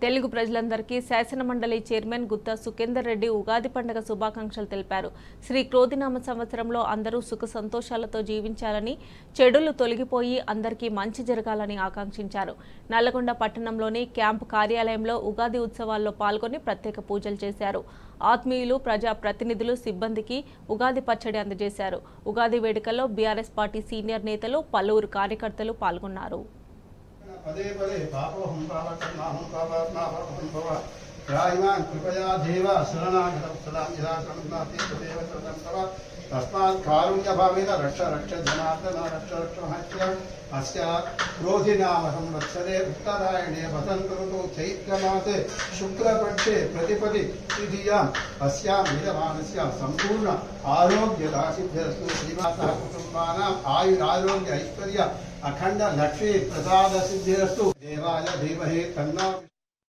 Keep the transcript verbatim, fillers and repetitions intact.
తెలుగు ప్రజలందరికీ శాసనమండలి చైర్మన్ గుత్తా సుఖేందర్ రెడ్డి ఉగాది పండుగ శుభాకాంక్షలు తెలిపారు. శ్రీ క్రోధినామ సంవత్సరంలో అందరూ సుఖ సంతోషాలతో జీవించాలని, చెడులు తొలగిపోయి అందరికీ మంచి జరగాలని ఆకాంక్షించారు. నల్లగొండ పట్టణంలోని క్యాంపు కార్యాలయంలో ఉగాది ఉత్సవాల్లో పాల్గొని ప్రత్యేక పూజలు చేశారు. ఆత్మీయులు, ప్రజా ప్రతినిధులు సిబ్బందికి ఉగాది పచ్చడి అందజేశారు. ఉగాది వేడుకల్లో బీఆర్ఎస్ పార్టీ సీనియర్ నేతలు, పలువురు కార్యకర్తలు పాల్గొన్నారు. पदे पदे पापोहं पापकर्माहं पापात्मापहं भव रायमान् कृपया देव शरणागतं सदा यदा करुणाति तदेव शरणं तव तस्मात् कारुण्यभावेन रक्ष रक्ष जनार्दन रक्ष रक्ष महत्य अस्य क्रोधिनाम संवत्सरे उत्तरायणे वसन्त ऋतौ चैत्रमासे शुक्लपक्षे प्रतिपदि तिथियाम् अस्यां विद्यमानस्य सम्पूर्ण आरोग्यराशिभ्यस्तु श्रीनिवासः कुटुम्बानाम् आयुरारोग्य ऐश्वर्य अखंड लक्ष्मी प्रसाद सिद्धिरस्तु। देवाय धीमहि तन्नो